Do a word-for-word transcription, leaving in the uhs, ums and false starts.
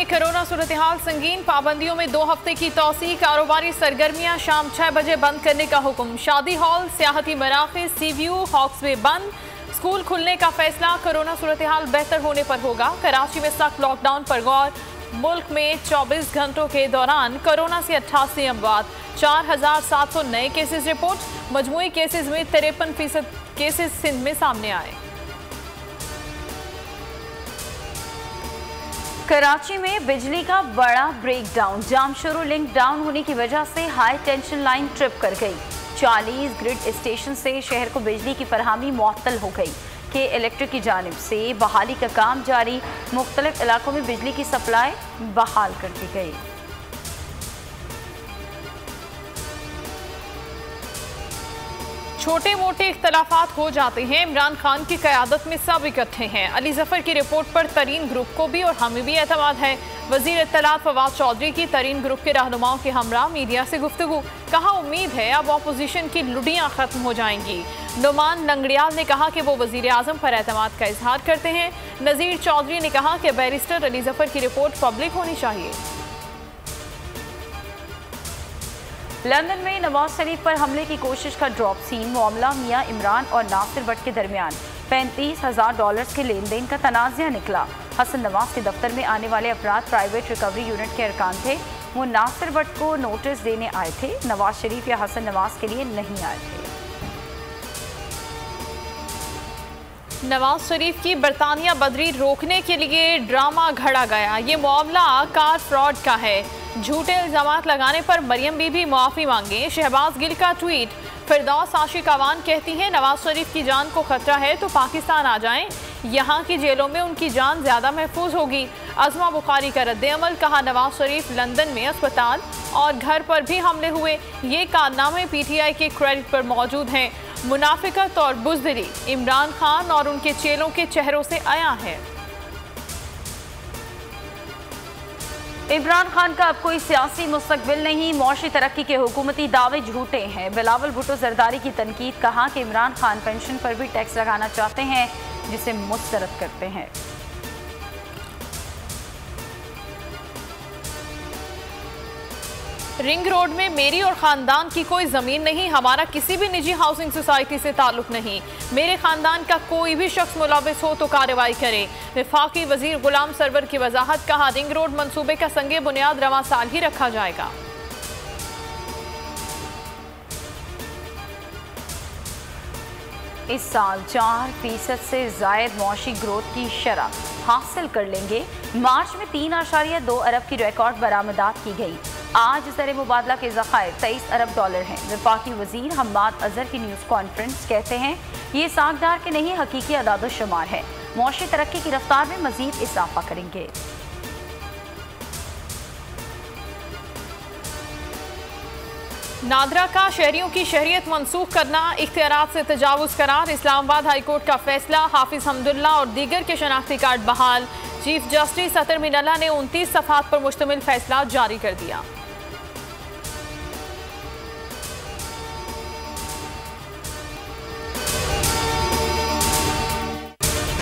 में कोरोना सूरत हाल संगीन, पाबंदियों में दो हफ्ते की तौसी, कारोबारी सरगर्मियां शाम छह बजे बंद करने का हुक्म। शादी हॉल, सियाहती मराकज़, सी व्यू, हॉक्सवे बंद। स्कूल खुलने का फैसला कोरोना सूरत हाल बेहतर होने पर होगा। कराची में सख्त लॉकडाउन पर गौर। मुल्क में चौबीस घंटों के दौरान कोरोना से अट्ठासी अमवात, चार हजार सात सौ नए केसेस रिपोर्ट। मजमूई केसेस में तिरपन फीसद केसेस सिंध में सामने आए। कराची में बिजली का बड़ा ब्रेकडाउन, जामशोरो लिंक डाउन होने की वजह से हाई टेंशन लाइन ट्रिप कर गई। चालीस ग्रिड स्टेशन से शहर को बिजली की फरहमी मुअत्तल हो गई। के इलेक्ट्रिक की जानिब से बहाली का काम जारी, मुख्तलिफ इलाकों में बिजली की सप्लाई बहाल कर दी गई। छोटे मोटे इख्तलाफात हो जाते हैं, इमरान खान की क़यादत में सब इकट्ठे हैं। अली जफर की रिपोर्ट पर तरीन ग्रुप को भी और हमें भी एतमाद है। वज़ीर इत्तलात फवाद चौधरी की तरीन ग्रुप के रहनुमाओं के हमरा मीडिया से गुफ्तगू, कहा उम्मीद है अब अपोजिशन की लुडियाँ ख़त्म हो जाएंगी। नुमान लंगड़ियाल ने कहा कि वो वज़ीर आज़म पर एतमाद का इजहार करते हैं। नज़ीर चौधरी ने कहा कि बैरिस्टर अली जफर की रिपोर्ट पब्लिक होनी चाहिए। लंदन में नवाज शरीफ पर हमले की कोशिश का ड्रॉप सीन, मामला मियां इमरान और नासिर भट्ट के दरमियान पैंतीस हजार डॉलर के लेन देन का तनाज़ा निकला। हसन नवाज के दफ्तर में आने वाले अफराद प्राइवेट रिकवरी यूनिट के अरकान थे। वो नासिर भट्ट को नोटिस देने आए थे, नवाज शरीफ या हसन नवाज के लिए नहीं आए थे। नवाज शरीफ की बरतानिया बदरी रोकने के लिए ड्रामा घड़ा गया। ये मामला कार फ्रॉड का है। झूठे इल्जामात लगाने पर मरियम बीबी मुआफ़ी मांगे। शहबाज गिल का ट्वीट। फिरदौस आशिक अवान कहती हैं नवाज शरीफ की जान को खतरा है तो पाकिस्तान आ जाएं, यहाँ की जेलों में उनकी जान ज़्यादा महफूज होगी। अज़मा बुखारी का रद्द-ए-अमल, कहा नवाज शरीफ लंदन में अस्पताल और घर पर भी हमले हुए, ये कारनामे पीटीआई के क्रेडिट पर मौजूद हैं। मुनाफिकत और बुज़दिली इमरान खान और उनके चेलों के चेहरों से आया है। इमरान खान का अब कोई सियासी मुस्तकबिल नहीं, मौशी तरक्की के हुकूमती दावे झूठे हैं। बिलावल भुट्टो जरदारी की तनकीद, कहा कि इमरान खान पेंशन पर भी टैक्स लगाना चाहते हैं जिसे मुस्तरद करते हैं। रिंग रोड में मेरी और ख़ानदान की कोई ज़मीन नहीं, हमारा किसी भी निजी हाउसिंग सोसाइटी से ताल्लुक़ नहीं। मेरे ख़ानदान का कोई भी शख्स मुलविस हो तो कार्रवाई करे। वफाकी वज़ीर गुलाम सरवर की वजाहत, कहा रिंग रोड मंसूबे का संगे बुनियाद रवां साल ही रखा जाएगा। इस साल चार फीसद से जायद मौशी ग्रोथ की शरह हासिल कर लेंगे। मार्च में तीन आशारिया दो अरब की रिकॉर्ड बरामदात की गई। आज ज़र मुबादला के ज़खायर तेईस अरब डॉलर हैं। वफाकी वज़ीर हम्माद अज़हर की न्यूज़ कॉन्फ्रेंस, कहते हैं ये सागदार के नहीं हकीकी अदाद शुमार है। मौशी तरक्की की रफ्तार में मज़ीद इजाफा करेंगे। नादरा का शहरियों की शहरियत मनसूख करना, इख्तियारात से तजावुज़ करार। इस्लामाबाद हाई कोर्ट का फैसला, हाफिज हमदुल्ला और दीगर के शनाख्ती कार्ड बहाल। चीफ जस्टिस अतर मिनल्ला ने उनतीस सफ़हात पर मुश्तमिल फैसला जारी कर दिया।